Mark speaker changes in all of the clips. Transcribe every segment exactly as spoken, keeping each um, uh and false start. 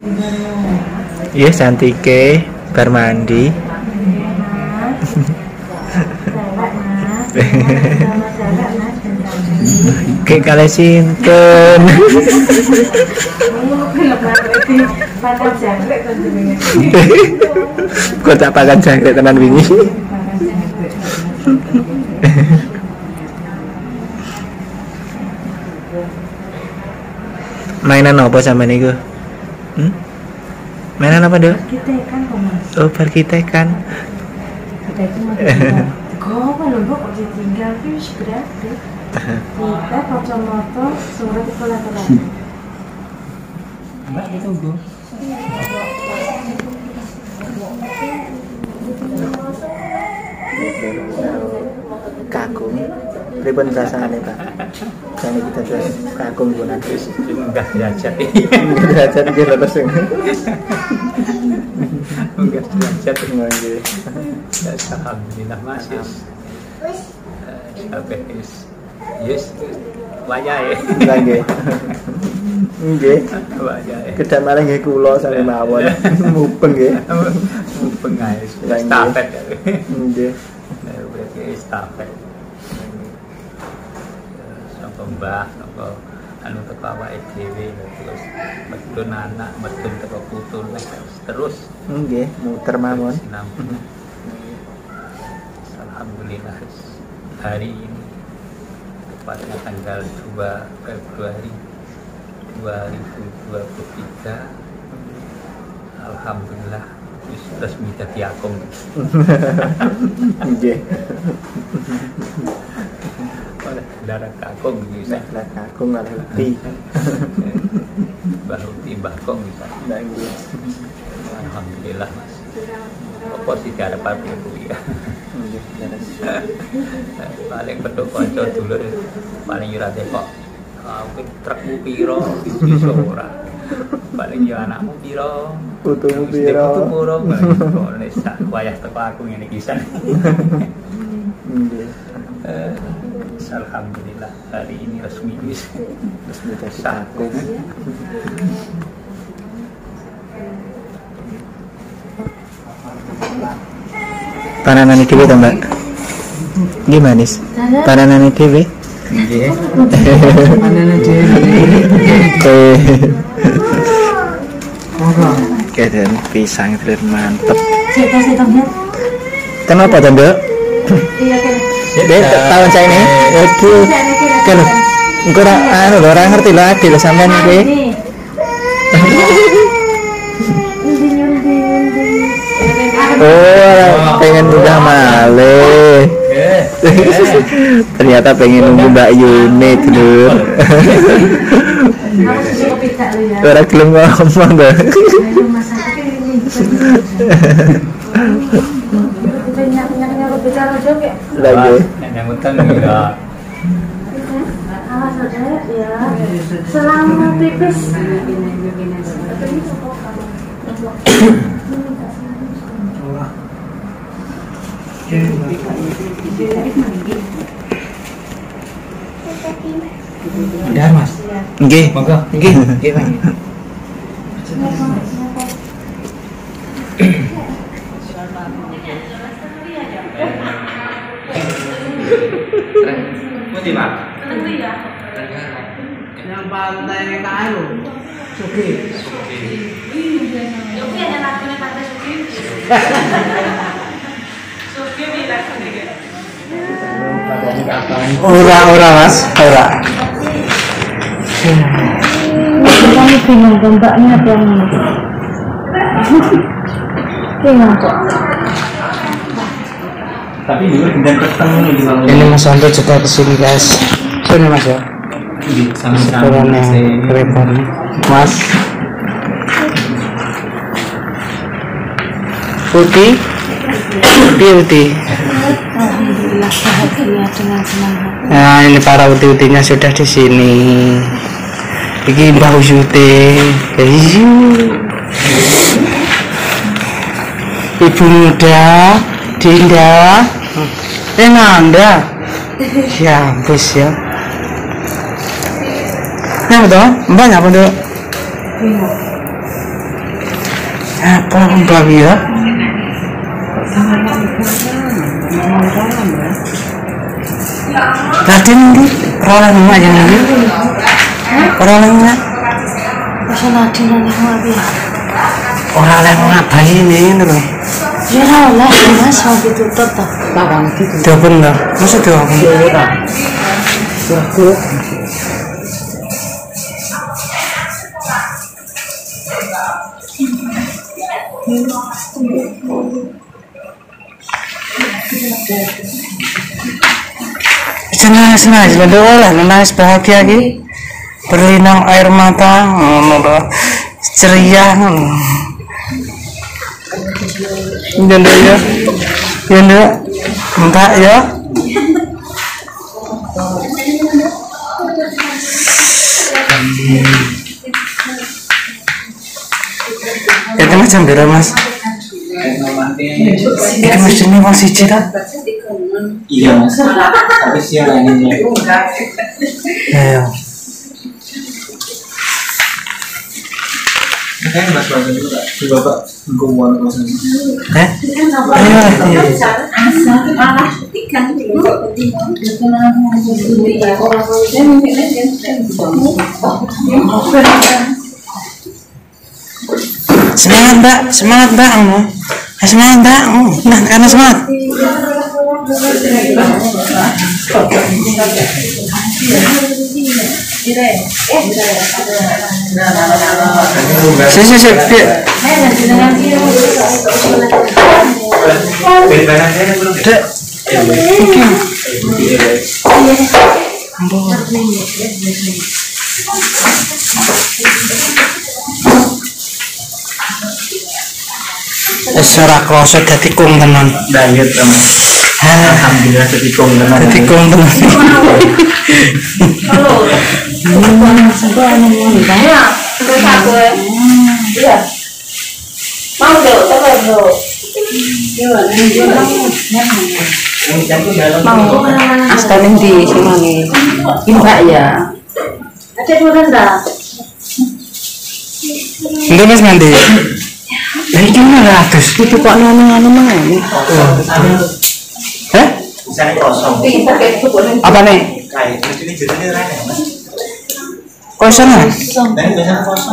Speaker 1: Iya, Santike bar mandi. Kayak kale sinten. Kok tak pakan jangkrik tenan wingi. Mainan apa sama niku? Hmm? Mainan apa, Dok?
Speaker 2: Kitekan kok, Mas.
Speaker 1: Oh, perkitekan.
Speaker 2: Kita itu mau kok kalau kok ditinggal ki wis berarti. Kita kacamata surat kolateral.
Speaker 1: Mbak ditunggu. Kagum. Pripun rasane, Pak? Jane kita terus kagum gunan terus enggak derajat. Enggak derajat iki terus. Enggak derajat nggih.
Speaker 3: Alhamdulillah Mas. Wis. Sampai wis. Yes. Wayahe.
Speaker 1: Nggih. Nggih.
Speaker 3: Wayahe.
Speaker 1: Kedam malah nggih kula sami mawon. Mupeng nggih.
Speaker 3: Mupeng ae. Estafet.
Speaker 1: Nggih.
Speaker 3: Berarti estafet. Mbah napa anu teko awake dhewe terus medun anak medun teko putu terus
Speaker 1: nggih muter mawon.
Speaker 3: Alhamdulillah hari ini tepatnya tanggal dua Februari dua ribu dua puluh tiga alhamdulillah wis resmi dadi akung.
Speaker 1: Nggih.
Speaker 3: Darah kakung bisa,
Speaker 1: darah kakung nggak lebih,
Speaker 3: baru timbah kong bisa. Alhamdulillah Mas. Apa sih cara papi kuliah? Paling pedok konco dulur, paling yurate kok. Mungkin trukmu piro, iso ora. Paling yo anakmu piro,
Speaker 1: putumu piro.
Speaker 3: Putumu piro, kok nek sak wayah teko aku ngene kisan. Alhamdulillah hari ini resmi wis
Speaker 1: resmi jadi akung. Pananane dhewe to, Mbak? Nggih, Manis. Pananane dhewe.
Speaker 3: Nggih.
Speaker 1: Pananane dhewe. Kedan pisang telur mantep. Kenapa, Mbak?
Speaker 2: Iya, kan.
Speaker 1: Dek, tahun saya ini, aduh, kalau engkau anu orang ngerti lah, di sampean ini. Oh, pengen udah malih. Ternyata pengen nunggu Mbak Yuni dulu. Orang gelem ngomong deh. Lagi.
Speaker 3: Yang utang juga.
Speaker 2: Awas ada ya. Selama pipis.
Speaker 3: Udah Mas.
Speaker 1: Nggih.
Speaker 3: Monggo.
Speaker 1: Nggih. Nggih, Pak.
Speaker 3: Putih Pak.
Speaker 2: Tentu ya.
Speaker 4: Yang pantai kae lho. Sugi.
Speaker 2: Sugi ada lagunya pantai Sugi. Sugi bilang sendiri.
Speaker 1: Ora ora Mas, ora.
Speaker 2: Kami bingung gembaknya apa yang ini? Bingung kok.
Speaker 3: Tapi dulu gendang ketemu di bawah.
Speaker 1: Ini Mas Ando juga kesini guys. Sini Mas ya.
Speaker 3: Sama-sama.
Speaker 1: Keren Mas. Putih. Putih putih.
Speaker 2: Alhamdulillah bahagia dengan senang hati.
Speaker 1: Nah ini para uti-utinya sudah di sini. Ini Mbak Usyuti. Ibu muda, Dinda. Eh Nanda. Ya bos ya. Nah betul, mbaknya apa tuh? Apa mbak ya? Tadi ini orang emak yang ini, orang emak.
Speaker 2: Masa Nadine nanti ngapain?
Speaker 1: Orang emak bayi ini loh.
Speaker 2: Ya lah, mas mau ditutup tak? Bawang gitu.
Speaker 1: Dia benar, masa dia benar?
Speaker 2: Bagus.
Speaker 1: Senang senang aja doa lah, nangis bahagia lagi, berlinang air mata, ngono ceria, janda ya, janda, entah ya. Itu macam beda mas. Itu mesinnya masih cita.
Speaker 3: Iya mas, tapi siang ini
Speaker 1: Ayo.
Speaker 3: makanya mas bangun dulu kak, coba pak ngomong kosan.
Speaker 1: Eh? Ayo. Semangat mbak, semangat mbak, semangat mbak, nah karena semangat. Si si si, dek, Esora kloset dadi kung tenan.
Speaker 3: Diet kamu. Alhamdulillah jadi kong tenan.
Speaker 1: Dadi kung tenan.
Speaker 2: Halo. Sampai anu ngomong ya. Terus aku ya. Iya. Mau dong, coba dong. Mau astaning di semangi. Enggak ya. Ada dua rendah.
Speaker 1: Enggak mas mandi. Lah iki ratus.
Speaker 2: Itu kok anu-anu mana?
Speaker 1: Hah?
Speaker 3: Misalnya kosong.
Speaker 1: Apa nih?
Speaker 3: Kayak ini jadinya rene mas.
Speaker 1: Kosong ah?
Speaker 3: Dan biasanya kosong.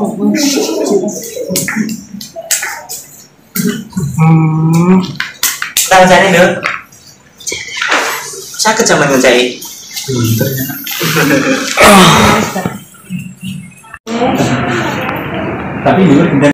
Speaker 1: Hmm.
Speaker 3: Tangan saya ini dong. Sakit sama tangan saya. Tapi dulu